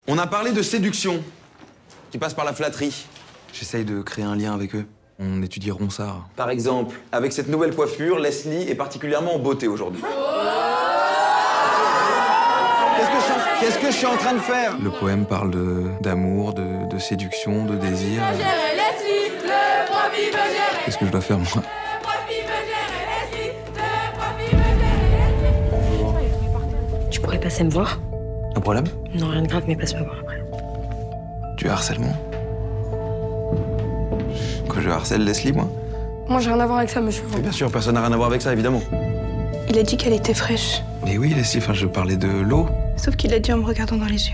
On a parlé de séduction, qui passe par la flatterie. J'essaye de créer un lien avec eux. On étudie Ronsard. Par exemple, avec cette nouvelle coiffure, Leslie est particulièrement en beauté aujourd'hui. Qu'est-ce que je suis en train de faire? Le poème parle d'amour, de séduction, de désir. Qu'est-ce que je dois faire, moi? Tu pourrais passer me voir? Un problème? Non, rien de grave, mais passe me voir après. Du harcèlement? Que je harcèle Leslie, moi? Moi, j'ai rien à voir avec ça, monsieur. Mais bien sûr, personne n'a rien à voir avec ça, évidemment. Il a dit qu'elle était fraîche. Mais oui, Leslie, enfin, je parlais de l'eau. Sauf qu'il a dit en me regardant dans les yeux.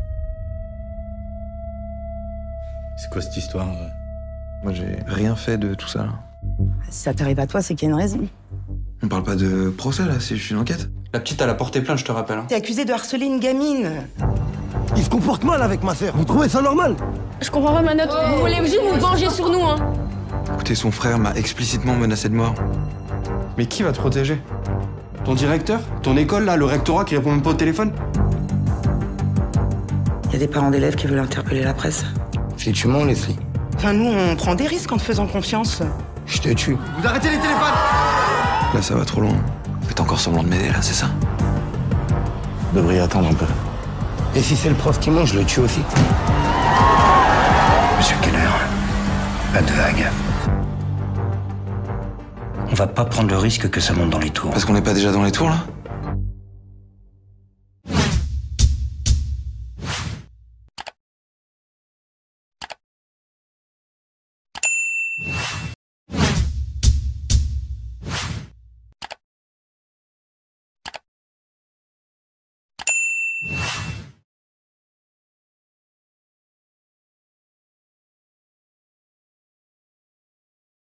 C'est quoi cette histoire? Moi, j'ai rien fait de tout ça, là. Si ça t'arrive à toi, c'est qu'il y a une raison. On parle pas de procès, là, c'est juste une enquête. La petite, elle a porté plainte, je te rappelle. T'es accusé de harceler une gamine. Il se comporte mal avec ma sœur. Vous trouvez ça normal? Je comprends pas ma note. Vous voulez juste vous venger sur nous, hein? Écoutez, son frère m'a explicitement menacé de mort. Mais qui va te protéger? Ton directeur? Ton école, là, le rectorat qui répond même pas au téléphone? Il y a des parents d'élèves qui veulent interpeller la presse. Si tu mens, Leslie, Enfin, nous, on prend des risques en te faisant confiance. je te tue. Vous arrêtez les téléphones! Là, ça va trop loin. Faites encore semblant de m'aider, là, c'est ça? Vous devriez attendre un peu. Et si c'est le prof qui ment, je le tue aussi. Monsieur Keller, pas de vague. On va pas prendre le risque que ça monte dans les tours. Parce qu'on n'est pas déjà dans les tours, là?